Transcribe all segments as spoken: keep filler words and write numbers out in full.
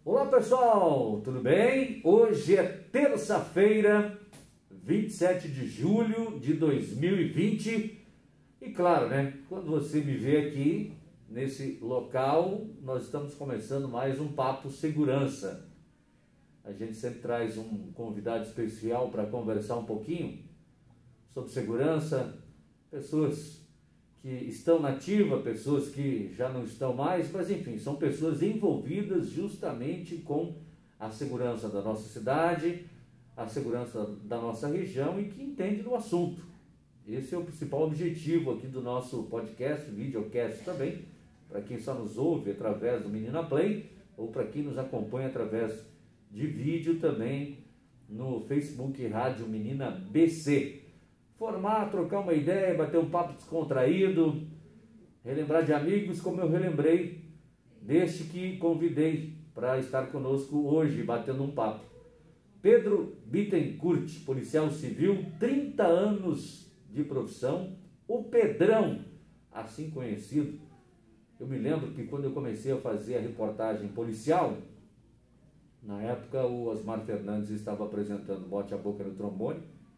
Olá pessoal, tudo bem? Hoje é terça-feira, vinte e sete de julho de dois mil e vinte e claro, né, quando você me vê aqui nesse local, nós estamos começando mais um Papo Segurança. A gente sempre traz um convidado especial para conversar um pouquinho sobre segurança, pessoas que estão na ativa, pessoas que já não estão mais, mas enfim, são pessoas envolvidas justamente com a segurança da nossa cidade, a segurança da nossa região e que entendem do assunto. Esse é o principal objetivo aqui do nosso podcast, videocast também, para quem só nos ouve através do Menina Play ou para quem nos acompanha através de vídeo também no Facebook Rádio Menina B C. Formar, trocar uma ideia, bater um papo descontraído, relembrar de amigos como eu relembrei deste que convidei para estar conosco hoje, batendo um papo. Pedro Bittencourt, policial civil, trinta anos de profissão, o Pedrão, assim conhecido. Eu me lembro que quando eu comecei a fazer a reportagem policial, na época o Osmar Fernandes estava apresentando Bote a Boca no Trombone,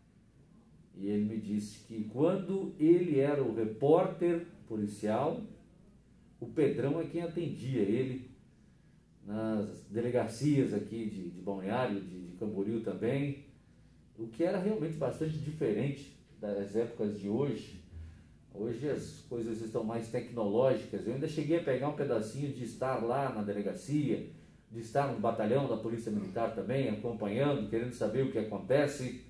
e ele me disse que quando ele era o repórter policial, o Pedrão é quem atendia ele nas delegacias aqui de, de Balneário, de, de Camboriú também, o que era realmente bastante diferente das épocas de hoje. Hoje as coisas estão mais tecnológicas. Eu ainda cheguei a pegar um pedacinho de estar lá na delegacia, de estar no batalhão da Polícia Militar também, acompanhando, querendo saber o que acontece.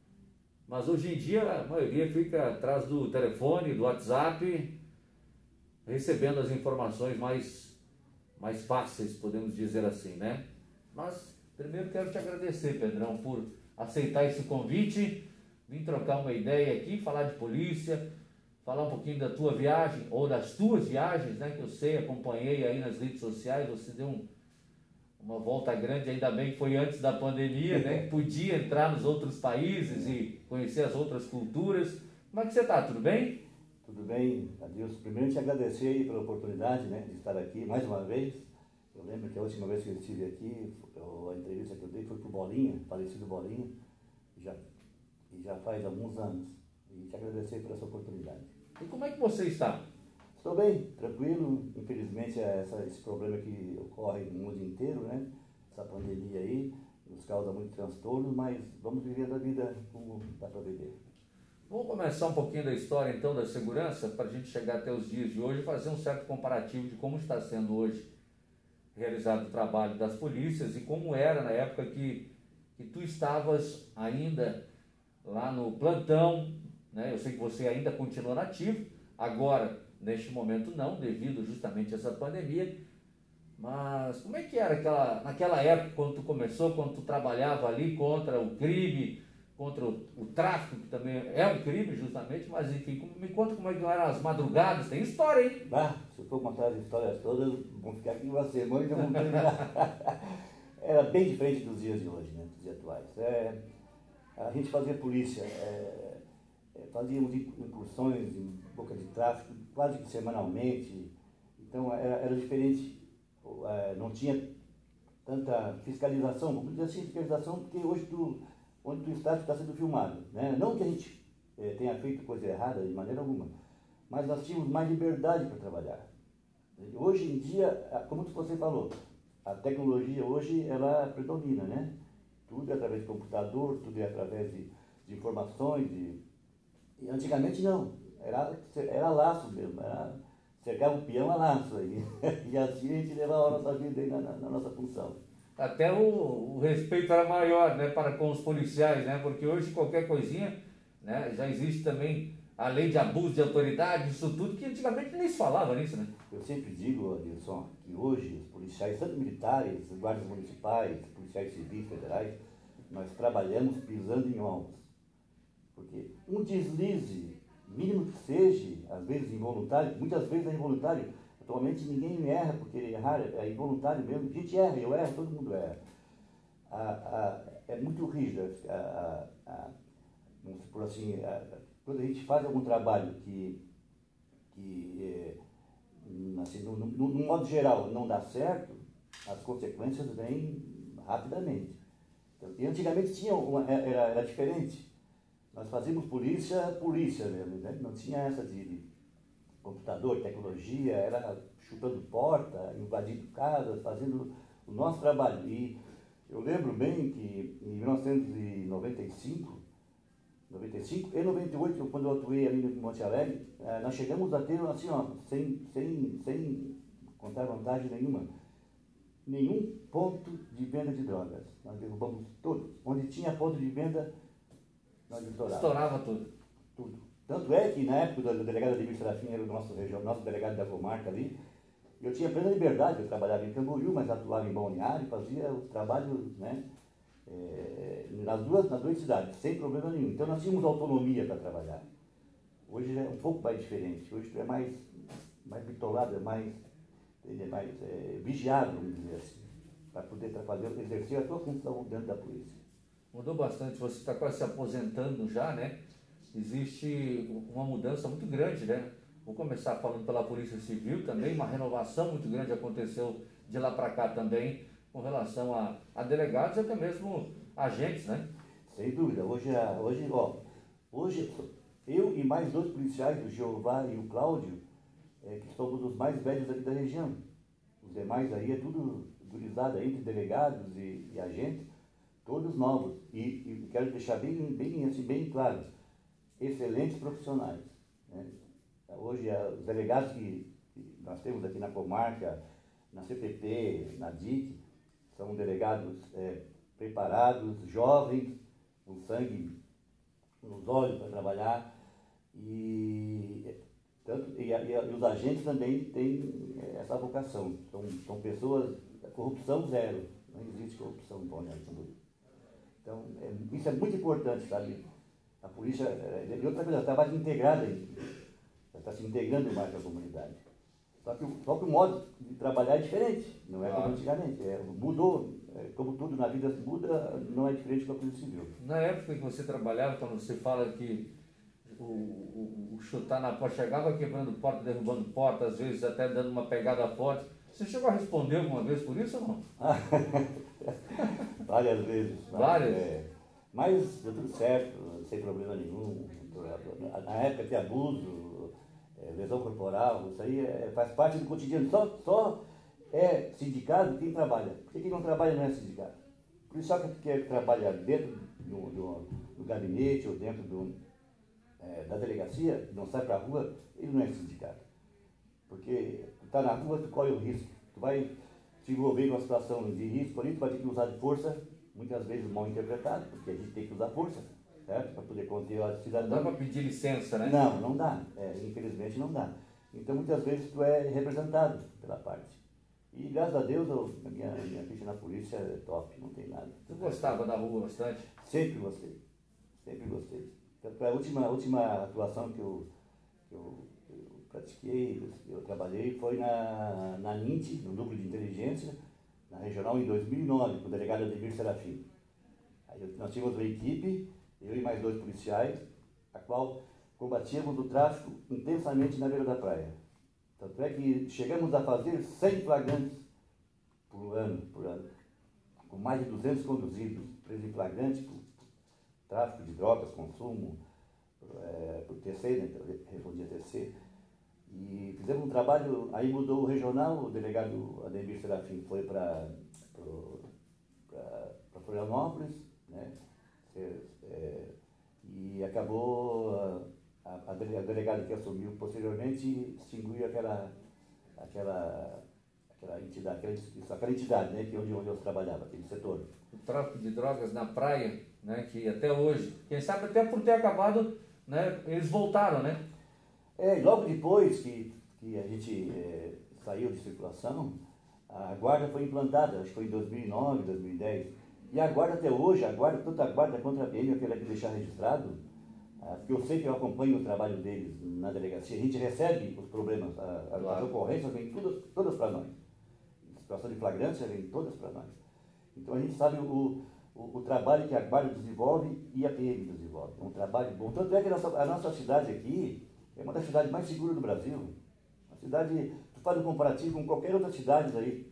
Mas hoje em dia a maioria fica atrás do telefone, do WhatsApp, recebendo as informações mais, mais fáceis, podemos dizer assim, né? Mas primeiro quero te agradecer, Pedrão, por aceitar esse convite, vir trocar uma ideia aqui, falar de polícia, falar um pouquinho da tua viagem, ou das tuas viagens, né? Que eu sei, acompanhei aí nas redes sociais, você deu um... uma volta grande, ainda bem que foi antes da pandemia, né? Podia entrar nos outros países e conhecer as outras culturas. Como é que você está? Tudo bem? Tudo bem, Adilson. Primeiro te agradecer aí pela oportunidade, né, de estar aqui mais uma vez. Eu lembro que a última vez que eu estive aqui, eu, a entrevista que eu dei foi para o Bolinha, falecido Bolinha, já, e já faz alguns anos. E te agradecer por essa oportunidade. E como é que você está? Estou bem, tranquilo. Infelizmente, essa, esse problema que ocorre no mundo inteiro, né? Essa pandemia aí, nos causa muito transtorno, mas vamos vivendo a vida como dá para viver. Vamos começar um pouquinho da história, então, da segurança, para a gente chegar até os dias de hoje e fazer um certo comparativo de como está sendo hoje realizado o trabalho das polícias e como era na época que, que tu estavas ainda lá no plantão, né? Eu sei que você ainda continua nativo, agora... neste momento não, devido justamente a essa pandemia. Mas como é que era aquela, naquela época, quando tu começou, quando tu trabalhava ali contra o crime, contra o, o tráfico, que também é um crime justamente, mas enfim, me conta como é que eram as madrugadas, tem história, hein? Ah, se eu for contar as histórias todas, vão ficar aqui uma semana e não vão terminar. Era bem diferente dos dias de hoje, né, dos dias atuais. É, a gente fazia polícia, é, fazíamos incursões em boca de tráfico quase que semanalmente, então era, era diferente, não tinha tanta fiscalização, vamos dizer assim, fiscalização, porque hoje tu, onde tu está, tu está sendo filmado, né? Não que a gente eh, tenha feito coisa errada de maneira alguma, mas nós tínhamos mais liberdade para trabalhar. Hoje em dia, como você falou, a tecnologia hoje ela predomina, né? Tudo é através de computador, tudo é através de, de informações, de... E antigamente não, era, era laço mesmo, era cercar um peão a laço aí. E assim a gente levava a nossa vida aí na, na, na nossa função. Até o, o respeito era maior, né, para com os policiais, né, porque hoje qualquer coisinha, né, já existe também a lei de abuso de autoridade, isso tudo que antigamente nem se falava nisso, né? Eu sempre digo, Adilson, que hoje os policiais, tanto militares, guardas municipais, policiais civis, federais, nós trabalhamos pisando em ovos. Porque um deslize, mínimo que seja, às vezes involuntário, muitas vezes é involuntário. Atualmente ninguém erra porque errar é involuntário mesmo. A gente erra, eu erro, todo mundo erra. A, a, é muito rígido. A, a, a, vamos supor assim, a, quando a gente faz algum trabalho que, que é, assim, no, no, no modo geral, não dá certo, as consequências vêm rapidamente. Então, e antigamente tinha uma, era, era diferente. Nós fazíamos polícia, polícia mesmo, né? Não tinha essa de, de computador, tecnologia, era chutando porta, invadindo casas, fazendo o nosso trabalho. E eu lembro bem que em mil novecentos e noventa e cinco, noventa e cinco e noventa e oito, quando eu atuei ali no Monte Alegre, nós chegamos a ter, assim, ó, sem, sem, sem contar vantagem nenhuma, nenhum ponto de venda de drogas. Nós derrubamos todos. Onde tinha ponto de venda, nós estourávamos. Estourava tudo. Tudo. Tanto é que na época do delegado Ademir Serafim, era o nosso, região, nosso delegado da comarca ali, eu tinha plena liberdade, eu trabalhava em Camboriú, mas atuava em Balneário, fazia os trabalhos, né, é, nas, duas, nas duas cidades, sem problema nenhum. Então nós tínhamos autonomia para trabalhar. Hoje é um pouco mais diferente, hoje é mais, mais bitolado, é mais, é mais é, vigiado, vamos dizer assim, para poder fazer, exercer a sua função dentro da polícia. Mudou bastante, você está quase se aposentando já, né? Existe uma mudança muito grande, né? Vou começar falando pela Polícia Civil também, uma renovação muito grande aconteceu de lá para cá também, com relação a, a delegados e até mesmo agentes, né? Sem dúvida. Hoje, hoje, ó, hoje eu e mais dois policiais, o Jeová e o Cláudio, é, que somos os mais velhos aqui da região. Os demais aí é tudo gurizada entre delegados e, e agentes, todos novos. E, e quero deixar bem, bem, assim, bem claro, excelentes profissionais, né? Hoje, os delegados que, que nós temos aqui na comarca, na C P P, na D I C, são delegados é, preparados, jovens, com sangue nos olhos para trabalhar, e, tanto, e, e, e os agentes também têm essa vocação. São, são pessoas, corrupção zero, não existe corrupção em Balneário Camboriú. Então, é, isso é muito importante, sabe? A polícia, é, e outra coisa, trabalho integrado aí. Está se integrando mais com a comunidade. Só que, só que o modo de trabalhar é diferente, não é como antigamente. É, mudou, é, como tudo na vida muda, não é diferente com a Polícia Civil. Na época que você trabalhava, quando você fala que o, o, o chutar na porta, chegava quebrando porta, derrubando porta, às vezes até dando uma pegada forte, você chegou a responder alguma vez por isso ou não? Várias vezes. Várias? É, mas deu tudo certo, sem problema nenhum. Na época tinha abuso, É, lesão corporal, isso aí é, faz parte do cotidiano. Só, só é sindicato quem trabalha. Porque quem não trabalha não é sindicato. Por isso, só que quem trabalha dentro do, do, do gabinete ou dentro do, é, da delegacia, não sai para a rua, ele não é sindicato. Porque tu está na rua, tu corre o risco. Tu vai se envolver em uma situação de risco ali, tu vai ter que usar de força, muitas vezes mal interpretado, porque a gente tem que usar força, certo? Para poder conter a cidadão. Não dá para pedir licença, né? Não, não dá. É, infelizmente não dá. Então muitas vezes tu é representado pela parte. E graças a Deus eu, a minha, minha ficha na polícia é top, não tem nada. Você gostava da rua bastante? Sempre gostei. Sempre gostei. Tanto é a última, a última atuação que eu, que eu, eu pratiquei, eu trabalhei, foi na, na N I N T, no Núcleo de Inteligência, na Regional, em dois mil e nove, com o delegado Ademir Serafim. Aí nós tínhamos uma equipe, eu e mais dois policiais, a qual combatíamos o tráfico intensamente na beira da praia. Tanto é que chegamos a fazer cem flagrantes por ano, por ano, com mais de duzentos conduzidos, presos em flagrante por tráfico de drogas, consumo, é, por T C, né, respondia T C. E fizemos um trabalho, aí mudou o regional, o delegado Ademir Serafim foi para Florianópolis, né? É, e acabou a, a delegada que assumiu posteriormente extinguiu aquela aquela aquela entidade, aquela instituição, aquela entidade, né, que onde, onde eu trabalhava, aquele setor. O tráfico de drogas na praia, né, que até hoje, quem sabe até por ter acabado, né, eles voltaram, né? É, e logo depois que, que a gente é, saiu de circulação, a guarda foi implantada, acho que foi em dois mil e nove, dois mil e dez. E a guarda até hoje, a guarda, tanto a guarda quanto a P M, eu quero aqui deixar registrado, ah, porque eu sei que eu acompanho o trabalho deles na delegacia, a gente recebe os problemas, a, a, Claro. as ocorrências vêm todas, todas para nós. A situação de flagrância vem todas para nós. Então a gente sabe o, o, o trabalho que a guarda desenvolve e a P M desenvolve. É um trabalho bom. Tanto é que a nossa, a nossa cidade aqui é uma das cidades mais seguras do Brasil. A cidade, tu faz um comparativo com qualquer outra cidade aí,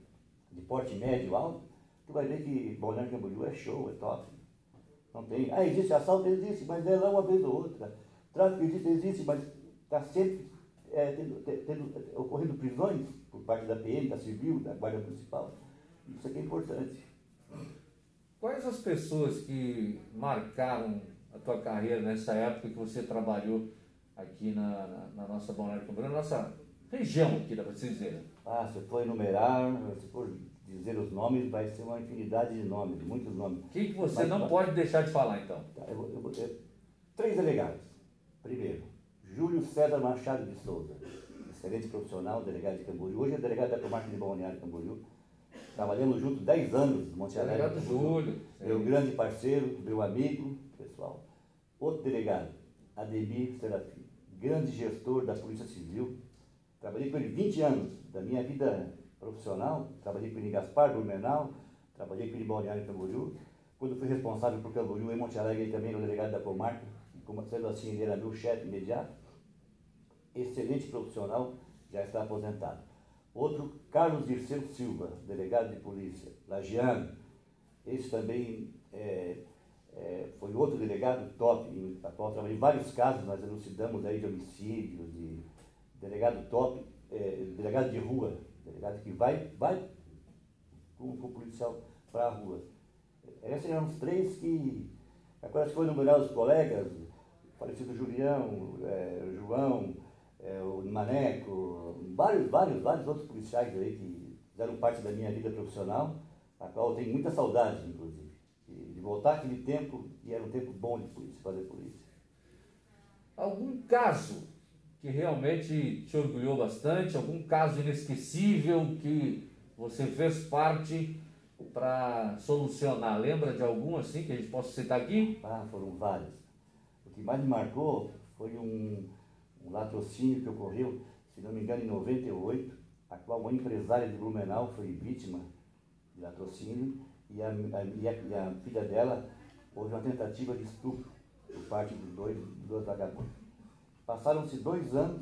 de porte médio, alto, tu vai ver que Balneário Camboriú é show, é top. Não tem. Ah, existe assalto? Existe, mas é lá uma vez ou outra. Tráfico existe, existe, mas está sempre é, tendo, tendo, ocorrendo prisões por parte da P M, da Civil, da Guarda Municipal. Isso aqui é importante. Quais as pessoas que marcaram a tua carreira nessa época que você trabalhou aqui na, na, na nossa Balneário Camboriú, na nossa região aqui, dá para se dizer? Ah, se eu for enumerar, se for dizer os nomes, vai ser uma infinidade de nomes, muitos nomes. O que, que você Mas, não mas, pode deixar de falar, então? Tá, eu, eu, eu, três delegados. Primeiro, Júlio César Machado de Souza, excelente profissional, delegado de Camboriú. Hoje é delegado da comarca de Balneário Camboriú. Trabalhamos juntos dez anos no Monte Alegre. Delegado Júlio. Meu grande parceiro, meu amigo, pessoal. Outro delegado, Ademir Serafim, grande gestor da Polícia Civil. Trabalhei com ele vinte anos da minha vida profissional. Trabalhei com ele em Gaspar, Blumenau. Trabalhei com ele em Balneário Camboriú. Quando fui responsável por Camboriú, em Monte Alegre, ele também era o delegado da comarca. Como sendo assim, ele era meu chefe imediato. Excelente profissional, já está aposentado. Outro, Carlos Dirceu Silva, delegado de polícia, lagiano. Esse também é, é, foi outro delegado top, em, a qual trabalhei em vários casos, nós elucidamos aí de homicídio, de delegado top, é, delegado de rua, delegado que vai, vai com, com o policial para a rua. Esses eram os três que, agora se for enumerar os colegas, o falecido Julião, é, João, é, o Maneco, vários, vários, vários outros policiais aí que fizeram parte da minha vida profissional, a qual eu tenho muita saudade, inclusive, de, de voltar aquele tempo, e era um tempo bom de polícia, fazer polícia. Algum caso que realmente te orgulhou bastante, algum caso inesquecível que você fez parte para solucionar? Lembra de algum assim que a gente possa citar aqui? Ah, foram vários. O que mais me marcou foi um, um latrocínio que ocorreu, se não me engano, em noventa e oito, a qual uma empresária de Blumenau foi vítima de latrocínio e a, a, e a, e a filha dela houve uma tentativa de estupro por parte dos dois, dos dois vagabundos. Passaram-se dois anos,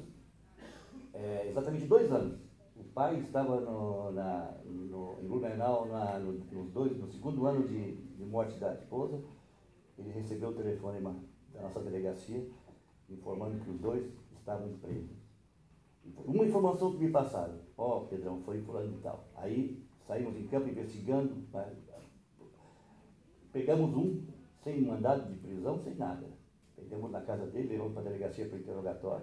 é, exatamente dois anos. O pai estava no, na, no, em Blumenau na, no, nos dois, no segundo ano de, de morte da esposa. Ele recebeu o telefonema da nossa delegacia informando que os dois estavam presos. Uma informação que me passaram: ó, oh, Pedrão, foi fulano e tal. Aí saímos em campo investigando, pegamos um sem mandado de prisão, sem nada. Pegamos na casa dele, levamos para a delegacia para o interrogatório.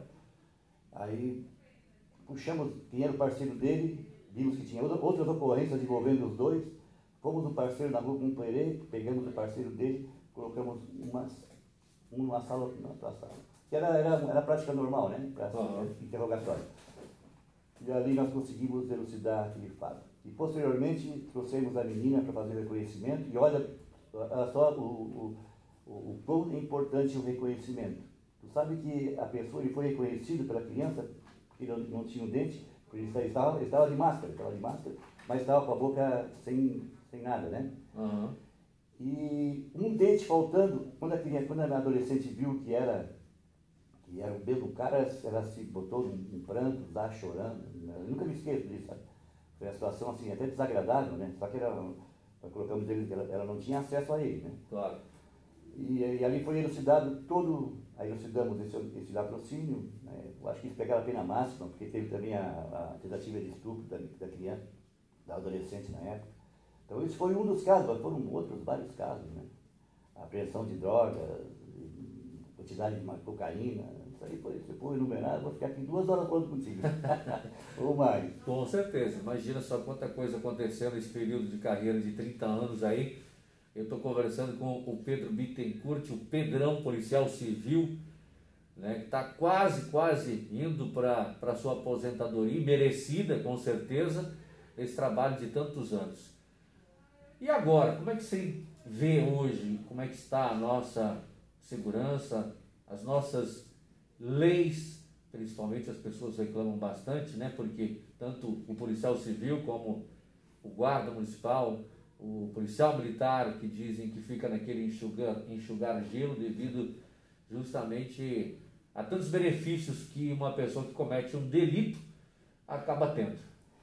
Aí puxamos quem era o parceiro dele, vimos que tinha outras ocorrências envolvendo os dois. Fomos no parceiro na rua Cumperê, pegamos o parceiro dele, colocamos uma, um numa sala, na outra sala. Que era, era, era prática normal, né? Para uhum. interrogatório. E ali nós conseguimos elucidar aquele fato. E posteriormente trouxemos a menina para fazer o reconhecimento. E olha, olha só o, o, o, o quão é importante o reconhecimento. Tu sabe que a pessoa ele foi reconhecido pela criança, porque ele não, não tinha um dente, porque ele estava, ele estava de máscara, estava de máscara, mas estava com a boca sem, sem nada, né? Uhum. E um dente faltando, quando a criança, quando a adolescente viu que era que era o dedo do cara, ela se botou num, num pranto, lá chorando. Eu nunca me esqueço disso, sabe? Foi uma situação assim, até desagradável, né? Só que era, nós colocamos ele, ela, ela não tinha acesso a ele, né? Claro. E, e ali foi elucidado todo, aí elucidamos esse, esse latrocínio, né? Eu acho que eles pegaram a pena máxima, porque teve também a, a tentativa de estupro da, da criança, da adolescente na época. Então esse foi um dos casos, mas foram outros vários casos, né? A apreensão de drogas, quantidade de cocaína, isso aí foi, se for enumerar, vou ficar aqui duas horas falando contigo. Ou mais. Com certeza, imagina só quanta coisa aconteceu nesse período de carreira de trinta anos aí. Eu estou conversando com o Pedro Bittencourt, o Pedrão, policial civil, né, que está quase, quase indo para a sua aposentadoria, merecida com certeza, esse trabalho de tantos anos. E agora, como é que você vê hoje, como é que está a nossa segurança, as nossas leis, principalmente as pessoas reclamam bastante, né, porque tanto o policial civil como o guarda municipal, o policial militar, que dizem que fica naquele enxugar, enxugar gelo devido justamente a tantos benefícios que uma pessoa que comete um delito acaba tendo.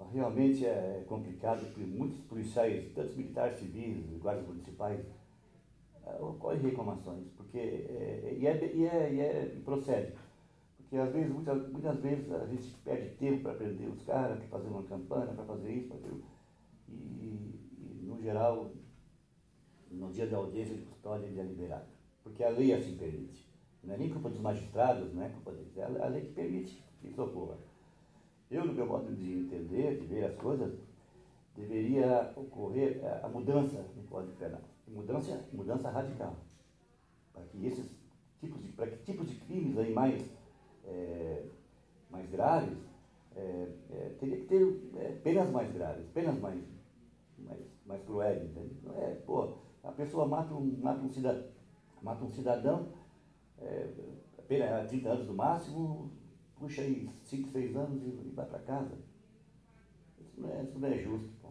realmente é complicado, porque muitos policiais, tanto militares civis, guardas municipais, ocorrem reclamações, porque é, e, é, e, é, e, é, e procede. Porque às vezes, muitas, muitas vezes a gente perde tempo para prender os caras, para fazer uma campanha, para fazer isso, para aquilo. E, e, no geral, no dia da audiência de custódia ele é liberado. Porque a lei assim permite. Não é nem culpa dos magistrados, não é culpa deles, é a lei que permite que isso ocorra. Eu, no meu modo de entender, de ver as coisas, deveria ocorrer a mudança no Código Penal. Mudança, mudança radical. Para que esses tipos de, para que tipos de crimes aí mais, é, mais graves, é, é, teria que ter é, penas mais graves, penas mais, mais, mais cruéis, entende? É, pô, a pessoa mata um, mata um cidadão, mata um cidadão, é, pena trinta anos no máximo, puxa aí cinco, seis anos e, e vai para casa. Isso não é, isso não é justo, pô.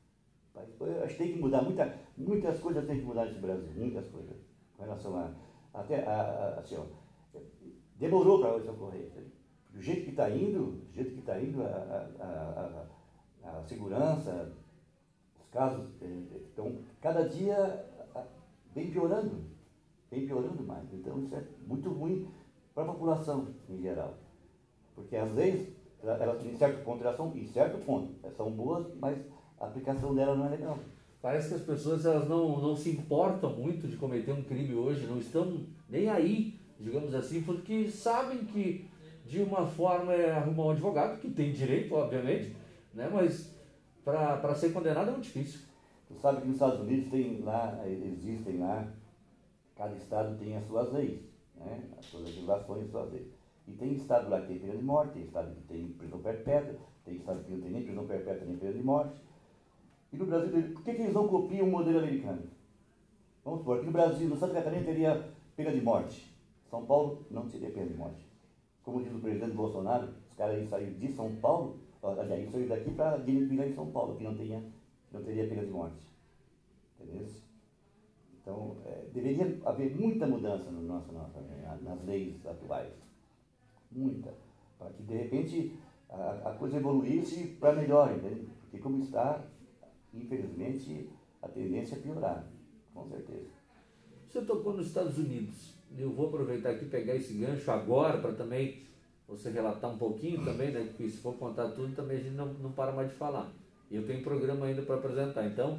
Eu acho que tem que mudar, muita, muitas coisas tem que mudar nesse Brasil, muitas coisas, com relação a, até, a, a, assim, ó, demorou para isso ocorrer, do jeito que está indo, do jeito que está indo a, a, a, a segurança, os casos estão, cada dia vem piorando, vem piorando mais, então isso é muito ruim para a população em geral, porque as leis, elas em certo ponto, elas são, em certo ponto, elas são boas, mas a aplicação dela não é legal. Parece que as pessoas elas não, não se importam muito de cometer um crime hoje, não estão nem aí, digamos assim, porque sabem que de uma forma é arrumar um advogado, que tem direito, obviamente, né? Mas para ser condenado é muito difícil. Tu sabe que nos Estados Unidos tem lá, existem lá, cada estado tem as suas leis, né? As suas legislações, as suas leis. E tem estado lá que tem pena de morte, tem estado que tem prisão perpétua, tem estado que não tem nem prisão perpétua nem pena de morte. E no Brasil, por que, que eles não copiam o modelo americano? Vamos supor, aqui no Brasil, no Santa Catarina teria pena de morte. São Paulo não teria pena de morte. Como diz o presidente Bolsonaro, os caras aí saíram de São Paulo, aliás, saíram daqui para virar em São Paulo, que não, tenha, não teria pena de morte. Entendeu? Então, é, deveria haver muita mudança no nosso, nossa, nas leis atuais. Muita. Para que, de repente, a, a coisa evoluísse para melhor, entendeu? Porque como está, infelizmente, a tendência é piorar, com certeza. Você tocou nos Estados Unidos. Eu vou aproveitar aqui e pegar esse gancho agora para também você relatar um pouquinho também, né? Porque se for contar tudo, também a gente não, não para mais de falar. E eu tenho programa ainda para apresentar. Então,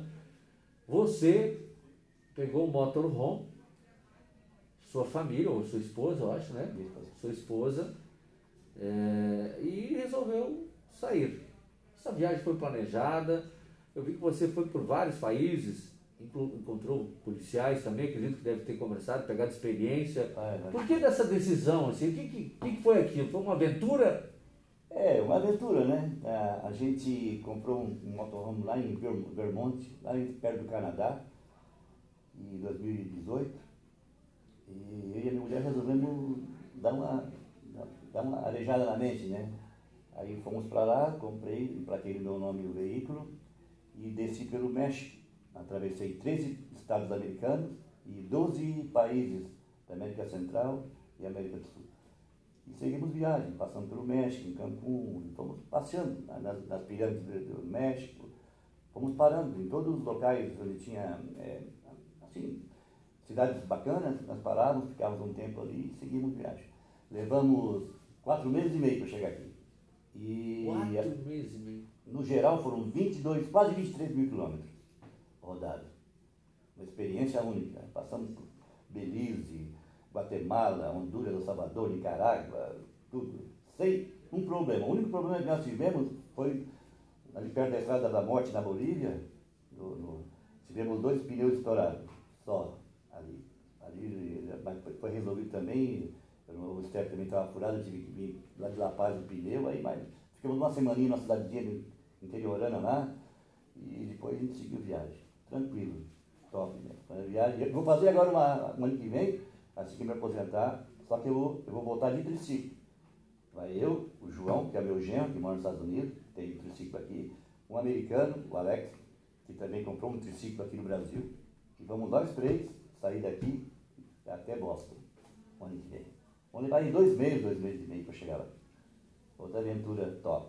você pegou o motorhome, sua família, ou sua esposa, eu acho, né? Sua esposa, é, e resolveu sair. Essa viagem foi planejada. Eu vi que você foi por vários países, encontrou policiais também, acredito que deve ter conversado, pegado experiência. Ah, é. Por que dessa decisão? Assim? O que, que, que foi aquilo? Foi uma aventura? É, uma aventura, né? A, a gente comprou um, um motorhome lá em Vermont, lá perto do Canadá, em dois mil e dezoito. E eu e a minha mulher resolvemos dar uma, dar uma arejada na mente, né? Aí fomos para lá, comprei, emplaquei no meu nome o veículo e desci pelo México. Atravessei treze estados americanos e doze países da América Central e América do Sul. E seguimos viagem, passando pelo México, em Cancún, fomos passeando nas, nas pirâmides do México, fomos parando em todos os locais onde tinha, é, assim, cidades bacanas, nós parávamos, ficávamos um tempo ali e seguimos viagem. Levamos quatro meses e meio para chegar aqui. E, quatro meses e meio? No geral foram vinte e dois, quase vinte e três mil quilômetros rodados. Uma experiência única. Passamos por Belize, Guatemala, Honduras, El Salvador, Nicarágua, tudo. Sem um problema. O único problema que nós tivemos foi ali perto da Estrada da Morte, na Bolívia, no, no, tivemos dois pneus estourados, só ali. ali mas foi resolvido também, o step também estava furado, eu tive que vir lá de La Paz do pneu, aí, mas ficamos uma semaninha na cidadezinha interiorana lá, e depois a gente seguiu viagem. Tranquilo, top, né? Viagem. Eu vou fazer agora uma, um ano que vem, assim que me aposentar, só que eu vou, eu vou voltar de triciclo. Vai eu, o João, que é meu genro, que mora nos Estados Unidos, tem um triciclo aqui, um americano, o Alex, que também comprou um triciclo aqui no Brasil, e vamos nós três sair daqui até Boston, um ano que vem. Vamos levar em dois meses, dois meses e meio para chegar lá. Outra aventura top.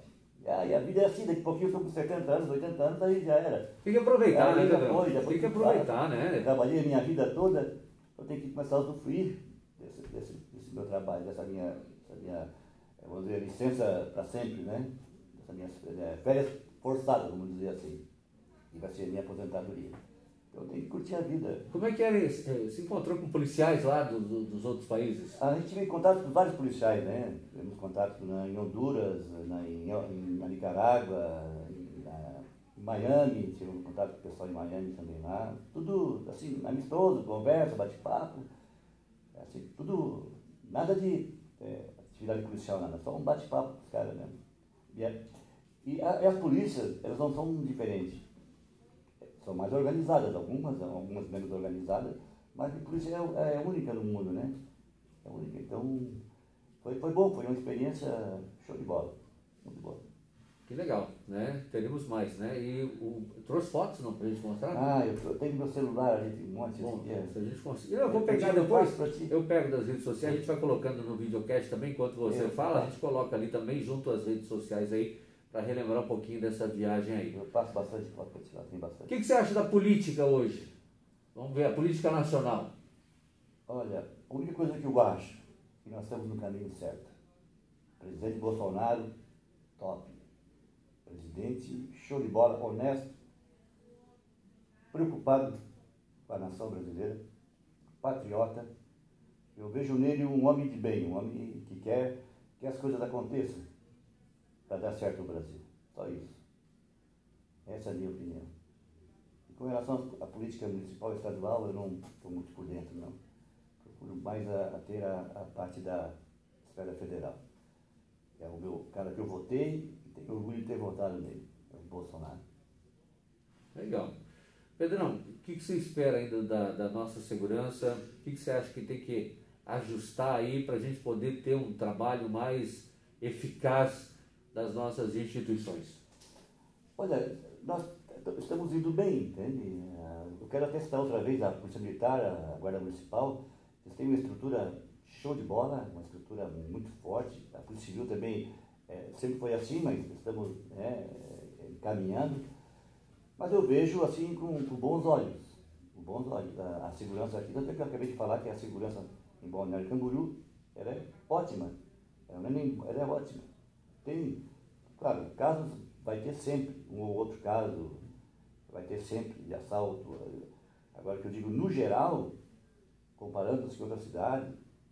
E a, a vida é assim, daqui a pouquinho eu estou com setenta anos, oitenta anos, aí já era. Tem que aproveitar, Aí né, já Pedrão? foi, já foi Tem que tudo aproveitar, fácil. né? Eu trabalhei a minha vida toda, eu tenho que começar a usufruir desse, desse, desse meu trabalho, dessa minha, dessa minha, vamos dizer, licença para sempre, né? Dessas minhas é, férias forçadas, vamos dizer assim. E vai ser a minha aposentadoria. Eu tenho que curtir a vida. Como é que era isso? Se encontrou com policiais lá do, do, dos outros países? A gente teve contato com vários policiais, né? Tivemos contato na, em Honduras, na, em, em, na Nicarágua, em, na, em Miami, tivemos contato com o pessoal em Miami também lá. Tudo, assim, amistoso, conversa, bate-papo. Assim, tudo, nada de é, atividade policial, nada. Só um bate-papo com os caras mesmo. E, é, e, a, e as polícias, elas não são diferentes. São mais organizadas, algumas, algumas menos organizadas, mas a polícia é, é única no mundo, né? É única. Então, foi, foi bom, foi uma experiência show de bola. Muito boa. Que legal, né? Teremos mais, né? E o, trouxe fotos, não, pra gente mostrar? Ah, eu, eu tenho meu celular ali, um monte Bom, de é. se a gente conseguir. Eu vou Eu pegar tiro depois, fácil pra ti. eu pego das redes sociais, a gente vai colocando no videocast também, enquanto você Eu, fala, tá. a gente coloca ali também, junto às redes sociais aí, para relembrar um pouquinho dessa viagem aí. Eu passo bastante foto para tirar, tem O bastante. que, que você acha da política hoje? Vamos ver, a política nacional. Olha, a única coisa que eu acho que nós estamos no caminho certo. Presidente Bolsonaro, top. Presidente, show de bola, honesto, preocupado com a nação brasileira, patriota. Eu vejo nele um homem de bem, um homem que quer que as coisas aconteçam para dar certo o Brasil. Só isso. Essa é a minha opinião. E com relação à política municipal e estadual, eu não estou muito por dentro, não. Procuro mais a, a ter a, a parte da esfera federal. É o meu cara que eu votei e tenho orgulho de ter votado nele, é o Bolsonaro. Legal. Pedrão, o que, que você espera ainda da, da nossa segurança? O que, que você acha que tem que ajustar aí para a gente poder ter um trabalho mais eficaz das nossas instituições? Olha, nós estamos indo bem, entende? Eu quero até citar outra vez a Polícia Militar, a Guarda Municipal. Eles têm uma estrutura show de bola, uma estrutura muito forte. A Polícia Civil também é, sempre foi assim, mas estamos né, caminhando. Mas eu vejo assim com, com bons olhos, com bons olhos. A, a segurança aqui, tanto é que eu acabei de falar que a segurança em Balneário Camboriú, ela é ótima. Ela, nem, ela é ótima. Tem, claro, casos vai ter sempre, um ou outro caso, vai ter sempre de assalto. Agora que eu digo, no geral, comparando-se com outras cidades,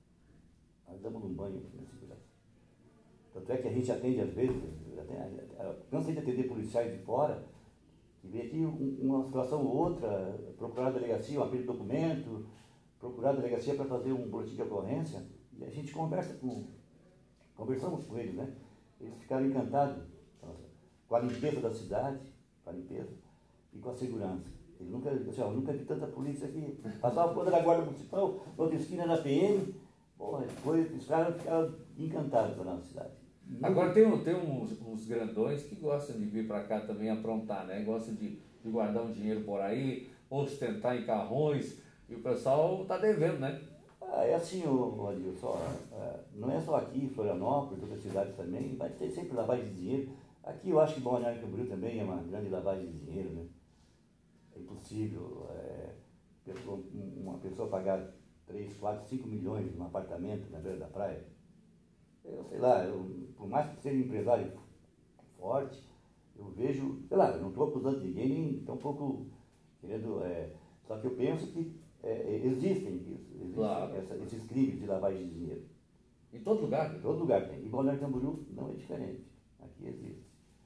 nós damos um banho aqui na segurança. Tanto é que a gente atende às vezes, cansa de atender policiais de fora, que vem aqui um, uma situação ou outra, procurar a delegacia, um apelo de documento, procurar a delegacia para fazer um boletim de ocorrência, e a gente conversa com, conversamos com eles, né? Eles ficaram encantados com a limpeza da cidade, com a limpeza e com a segurança. Ele nunca, assim, ó, nunca vi tanta polícia aqui. Passava por da Guarda Municipal, outra esquina na P M, porra, foi, os caras ficaram encantados com a nossa cidade. Agora tem, tem uns, uns grandões que gostam de vir para cá também aprontar, né? Gostam de, de guardar um dinheiro por aí, ostentar em carrões, e o pessoal está devendo, né? Ah, é assim, ô, Adilson, não é só aqui, Florianópolis, outras cidades também, vai ter sempre lavagem de dinheiro. Aqui eu acho que Balneário Camboriú também é uma grande lavagem de dinheiro, né? É impossível é, uma pessoa pagar três, quatro, cinco milhões num apartamento na beira da praia. Eu sei lá, eu, por mais que seja um empresário forte, eu vejo, sei lá, eu não estou acusando ninguém, nem tampouco querendo. É, só que eu penso que é, existem, existem claro. essa, esses crimes de lavagem de dinheiro. Em todo lugar? Em todo lugar tem. E Balneário Camboriú não é diferente. Aqui existe.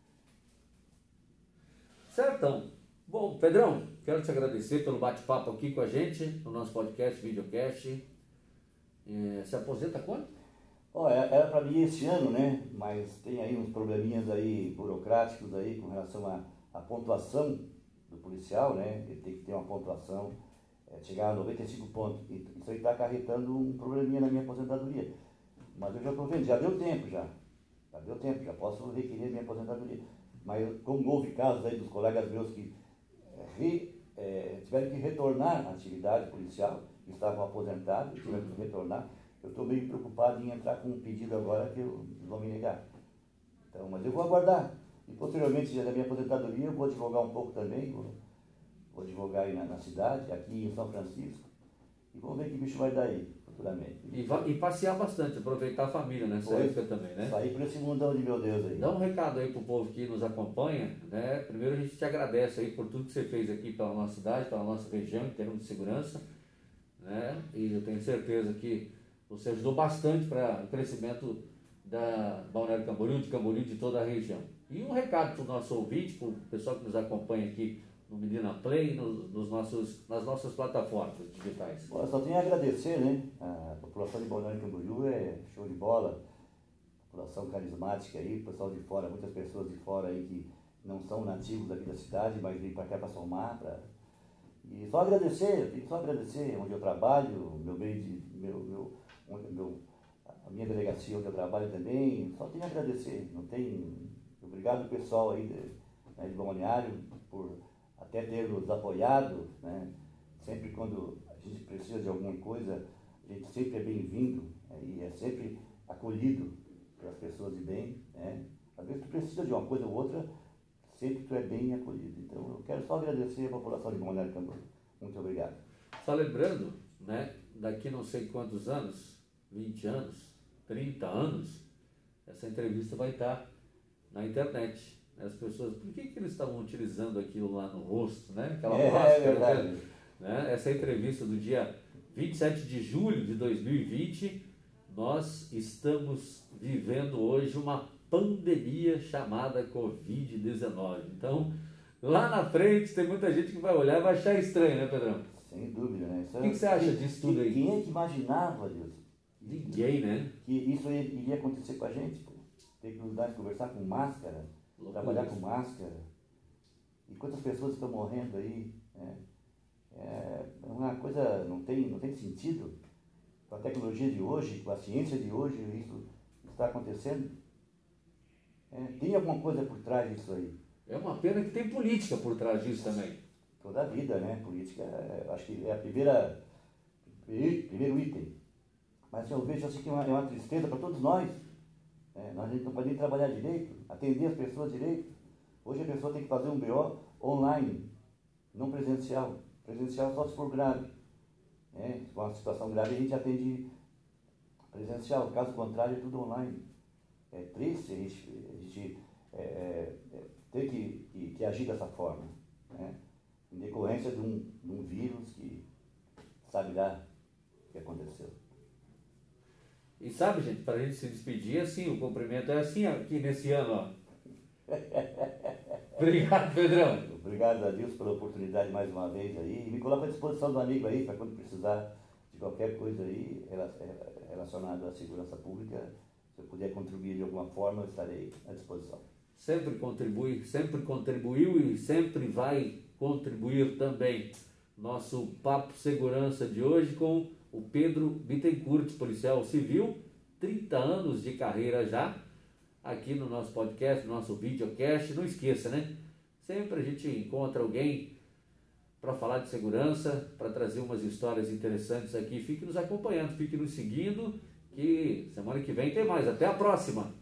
Certão. Bom, Pedrão, quero te agradecer pelo bate-papo aqui com a gente, no nosso podcast, videocast. É, se aposenta quando? Oh, era para mim esse ano, né? Mas tem aí uns probleminhas aí burocráticos aí com relação à, à pontuação do policial, né? Ele tem que ter uma pontuação, é, chegar a noventa e cinco pontos. E isso aí está acarretando um probleminha na minha aposentadoria. Mas eu já estou vendo, já deu tempo já. Já deu tempo, já posso requerer minha aposentadoria. Mas como houve casos aí dos colegas meus que é, re, é, tiveram que retornar à atividade policial, que estavam aposentados, tiveram que retornar, eu estou meio preocupado em entrar com um pedido agora que eu vou me negar. Então, mas eu vou aguardar. E posteriormente, na minha aposentadoria, eu vou advogar um pouco também, vou, vou advogar aí na, na cidade, aqui em São Francisco, e vamos ver que bicho vai dar aí, futuramente. E, va- e passear bastante, aproveitar a família nessa Pois, época também, né? Sair por esse mundão de meu Deus aí. Dá um recado aí pro povo que nos acompanha, né? Primeiro a gente te agradece aí por tudo que você fez aqui pela nossa cidade, pela nossa região, em termos de segurança, né? E eu tenho certeza que você ajudou bastante para o crescimento da Balneário Camboriú, de Camboriú, de toda a região. E um recado para o nosso ouvinte, para o pessoal que nos acompanha aqui no Medina Play, nos, nos nossos, nas nossas plataformas digitais. Bom, eu só tenho a agradecer, né? A população de Balneário Camboriú é show de bola, população carismática aí, pessoal de fora, muitas pessoas de fora aí que não são nativos aqui da cidade, mas vêm para cá para somar. Pra... E só agradecer, eu tenho que só agradecer onde eu trabalho, meu meio de. Meu, meu, onde, meu, a minha delegacia onde eu trabalho também, só tenho a agradecer. Não tem. Obrigado pessoal aí de, né, de Balneário por até ter nos apoiado, né? Sempre quando a gente precisa de alguma coisa, a gente sempre é bem-vindo, né? E é sempre acolhido pelas pessoas de bem, né? Às vezes tu precisa de uma coisa ou outra, sempre tu é bem acolhido. Então eu quero só agradecer a população de Balneário Camboriú. Muito obrigado. Só lembrando, né, daqui não sei quantos anos, vinte anos, trinta anos, essa entrevista vai estar na internet. As pessoas, por que, que eles estavam utilizando aquilo lá no rosto, né? Aquela É, máscara, é verdade. né? Né? Essa entrevista do dia vinte e sete de julho de dois mil e vinte, nós estamos vivendo hoje uma pandemia chamada covid dezenove. Então, lá na frente tem muita gente que vai olhar e vai achar estranho, né, Pedrão? Sem dúvida, né? Isso O que, que você acha quem, disso tudo aí? Quem é que imaginava, Deus, Ninguém, né? que isso iria acontecer com a gente? Pô? Ter que nos dar de conversar com máscara, Loucura trabalhar isso. com máscara. E quantas pessoas estão morrendo aí, né? É uma coisa, não tem, não tem sentido. Com a tecnologia de hoje, com a ciência de hoje, isso está acontecendo. É, tem alguma coisa por trás disso aí. É uma pena que tem política por trás disso também. Toda a vida, né? Política, é, acho que é a primeira, primeiro item. Mas eu vejo assim que é uma, é uma tristeza para todos nós. É, nós não podemos nem trabalhar direito, atender as pessoas direito. Hoje a pessoa tem que fazer um B O online, não presencial. Presencial só se for grave. É, se for uma situação grave a gente atende presencial, caso contrário é tudo online. É triste a gente, a gente é, é, ter que, que, que agir dessa forma, né? Em decorrência de um, de um vírus que sabe lá o que aconteceu. E sabe, gente, para a gente se despedir, assim, o cumprimento é assim aqui nesse ano, ó. Obrigado, Pedrão. Obrigado a Deus pela oportunidade mais uma vez aí. E me coloco à disposição do amigo aí, para quando precisar de qualquer coisa aí relacionada à segurança pública, se eu puder contribuir de alguma forma, eu estarei à disposição. Sempre contribui, sempre contribuiu e sempre vai contribuir também. Nosso Papo Segurança de hoje com o Pedro Bittencourt, policial civil, trinta anos de carreira já, aqui no nosso podcast, no nosso videocast. Não esqueça, né? Sempre a gente encontra alguém para falar de segurança, para trazer umas histórias interessantes aqui. Fique nos acompanhando, fique nos seguindo, que semana que vem tem mais. Até a próxima!